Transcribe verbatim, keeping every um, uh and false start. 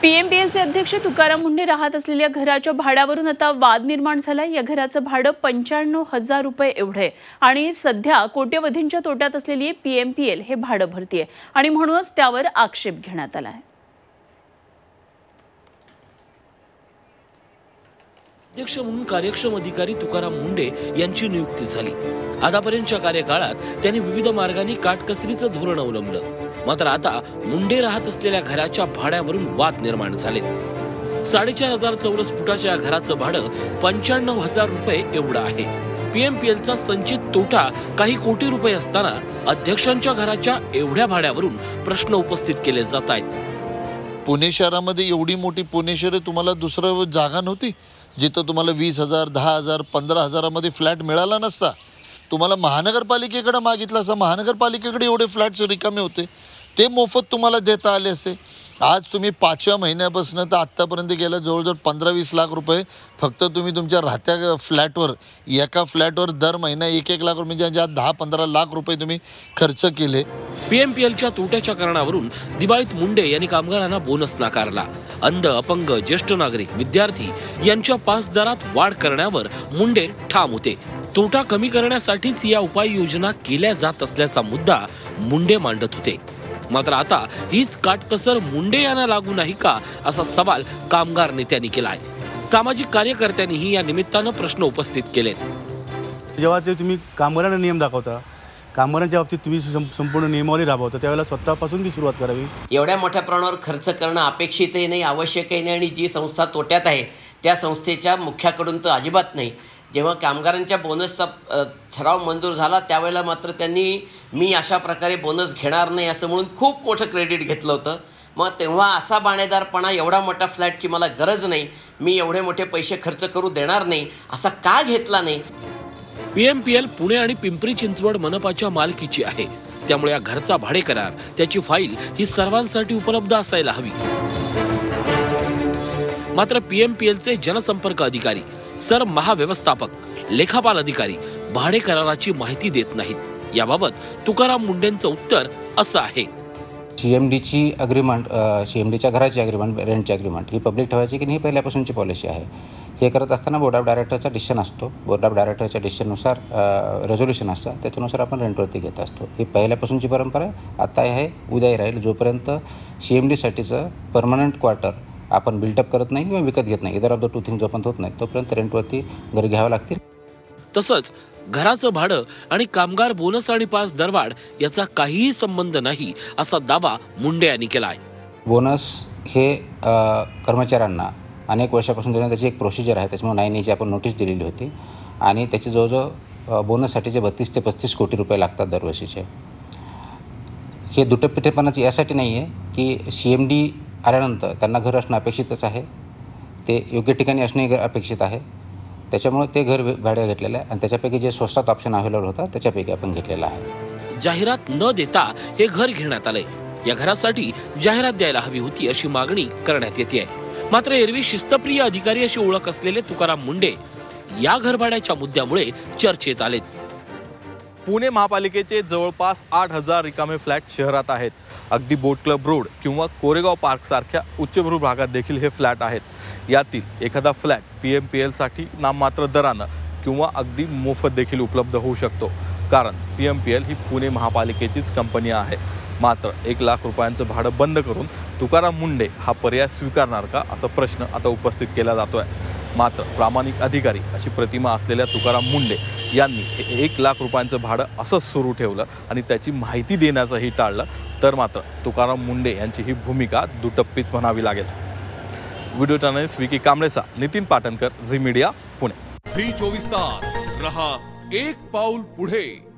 पीएमपीएलचे अध्यक्ष तुकाराम मुंढे राहत असलेल्या घराच्या भाड्यावरून आता वाद निर्माण झालाय। या घराचं भाडं पंच्याण्णव हजार रुपये एवढे आणि सध्या कोट्यवधींच्या तोट्यात असलेली पीएमपीएल हे भाडं भरतीये आणि म्हणूनच त्यावर आक्षेप घेण्यात आलाय। अध्यक्ष म्हणून कार्यक्षम अधिकारी तुकाराम मुंढे यांची नियुक्ती झाली। आतापर्यंतच्या कार्यकाळात त्यांनी विविध मार्गांनी काटकसरीचं धोरण अवलंबलं। मात्र आता मुंढे राहत असलेल्या घराच्या भाड्यावरून वाद निर्माण झालेत। साडेचार हजार चौरस फुटाच्या या घराचं भाडं पंच्याण्णव हजार रुपये एवढं आहे। पीएमपीएलचा संचित तोटा काही कोटी रुपये असताना अध्यक्षांच्या घराच्या एवढ्या भाड्यावरून प्रश्न उपस्थित केले जात आहेत। पुणे शहरामध्ये एवढी मोठी पुणे शहर तुम्हाला दुसरं जागा नव्हती जिथं तुम्हाला वीस हजार दहा हजार पंधरा हजारामध्ये फ्लॅट मिळाला नसता। तुम्हाला महानगरपालिकेकडे मागितलं असं महानगरपालिकेकडे एवढे फ्लॅट्स रिकामे होते, ते मोफत तुम्हाला देता आले असते। आज तुम्ही पाचव्या महिन्यापासून तर आत्तापर्यंत गेला जवळजवळ पंधरा वीस लाख रुपये फक्त तुम्ही तुमच्या राहत्या फ्लॅटवर एका फ्लॅटवर दर महिना एक एक लाख रुपये म्हणजे दहा पंधरा लाख रुपये तुम्ही खर्च केले। पीएमपीएलच्या तोट्याच्या कारणावरून दिवाळीत मुंढे यांनी कामगारांना बोनस नाकारला। अंध, अपंग, ज्येष्ठ नागरिक, विद्यार्थी यांच्या पास दरात वाढ करण्यावर मुंढे ठाम होते। तोटा कमी करण्यासाठीच या उपाययोजना केल्या जात असल्याचा मुद्दा मुंढे मांडत होते। मात्र आता हीच काटकसर मुंढे यांना लागू नाही का असा सवाल कामगार नेत्यांनी केलाय। सामाजिक कार्यकर्त्यांनीही या निमित्तानं प्रश्न उपस्थित केलेत। जेव्हा ते तुम्ही कामगारांना नियम दाखवता, कामगारांच्या बाबतीत तुम्ही संपूर्ण नियमावली राबवता, त्यावेळेला स्वतःपासून ती सुरुवात करावी। एवढ्या मोठ्या प्रमाणावर खर्च करणं अपेक्षितही नाही, आवश्यकही नाही आणि जी संस्था तोट्यात आहे त्या संस्थेच्या मुख्याकडून तर अजिबात नाही। जेव्हा कामगारांच्या बोनसचा ठराव मंजूर झाला त्यावेळेला मात्र त्यांनी मी अशा प्रकारे बोनस घेणार नाही असं म्हणून खूप मोठं क्रेडिट घेतलं होतं। मग तेव्हा असा बाणेदारपणा, एवढा मोठा फ्लॅटची मला गरज नाही, मी एवढे मोठे पैसे खर्च करू देणार नाही, असा का घेतला नाही? पीएमपीएल पुणे आणि पिंपरी चिंचवड मनपाच्या मालकीची आहे, त्यामुळे या घरचा भाडे करार, त्याची फाईल ही सर्वांसाठी उपलब्ध असायला हवी। मात्र पीएमपीएलचे जनसंपर्क अधिकारी, सर महाव्यवस्थापक, लेखापाल अधिकारी भाडे कराराची माहिती देत नाहीत। याबाबत तुकाराम मुंढेंचं उत्तर असं आहे। सीएमडीची अग्रीमेंट, सीएमडीच्या घराची अग्रीमेंट, रेंटची अग्रीमेंट ही पब्लिक ठेवायची की नाही पहिल्यापासूनची पॉलिसी आहे। हे करत असताना बोर्ड ऑफ डायरेक्टरचा डिसिजन असतो, बोर्ड ऑफ डायरेक्टरच्या डिसिजननुसार रेझोल्युशन असतं, त्याच्यानुसार आपण रेंटवरती घेत असतो। ही पहिल्यापासूनची परंपरा आता आहे, उद्याही राहील। जोपर्यंत सीएमडीसाठीचं परमनंट क्वार्टर आपण बिल्टअप करत नाही किंवा विकत घेत नाही, इधर ऑफ द टू थिंग जोपर्यंत होत नाही तोपर्यंत रेंटवरती घरी घ्यावं लागतील। तसंच घराचं भाडं आणि कामगार बोनस आणि पास दरवाढ याचा काहीही संबंध नाही असा दावा मुंढे यांनी केलाय। बोनस हे कर्मचाऱ्यांना अनेक वर्षापासून देण्याची त्याची एक प्रोसिजर आहे, त्याच्यामुळे नाईन एची आपण नोटीस दिलेली होती आणि त्याची जवळजवळ बोनससाठीचे बत्तीस ते पस्तीस कोटी रुपये लागतात दरवर्षीचे। हे दुटप्पिटेपणाची यासाठी नाही आहे की सी एम डी आल्यानंतर त्यांना घर असणं अपेक्षितच आहे, ते योग्य ठिकाणी असणे अपेक्षित आहे, त्याच्यामुळे ते घर भाड्याने घेतलेलं आहे आणि त्याच्यापैकी जे स्वस्तात ऑप्शन अवेलेबल होता त्याच्यापैकी आपण घेतलेला आहे। जाहिरात न देता हे घर घेण्यात आलंय। या घरासाठी जाहिरात द्यायला हवी होती अशी मागणी करण्यात येते। मात्र एरवी शिस्तप्रिय अधिकारी अशी ओळख असलेले तुकाराम मुंढे या घरभाड्याच्या मुद्द्यामुळे चर्चेत आलेत। पुणे महापालिकेचे जवळपास आठ हजार रिकामे फ्लॅट शहरात आहेत। अगदी बोट क्लब रोड किंवा कोरेगाव पार्क सारख्या उच्चभ्रू भागात देखील हे फ्लॅट आहेत। यातील एखादा फ्लॅट पीएमपीएलसाठी नाममात्र दरानं किंवा अगदी मोफत देखील उपलब्ध होऊ शकतो, कारण पीएमपीएल ही पुणे महापालिकेचीच कंपनी आहे। मात्र एक लाख रुपयांचं भाडं बंद करून तुकाराम मुंढे हा पर्याय स्वीकारणार का असा प्रश्न आता उपस्थित केला जातोय। मात्र प्रामाणिक अधिकारी अशी प्रतिमा असलेल्या तुकाराम मुंढे यांनी एक लाख रुपयांचं भाडं असंच सुरू ठेवलं आणि त्याची माहिती देण्याचंही टाळलं तर मात्र तुकाराम मुंढे यांची ही भूमिका दुटप्पीच म्हणावी लागेल। व्हिडिओ जर्नलिस्ट विकी कांबळेचा नितीन पाटणकर, झी मीडिया, पुणे। झी चोवीस तास रहा एक पाऊल पुढे।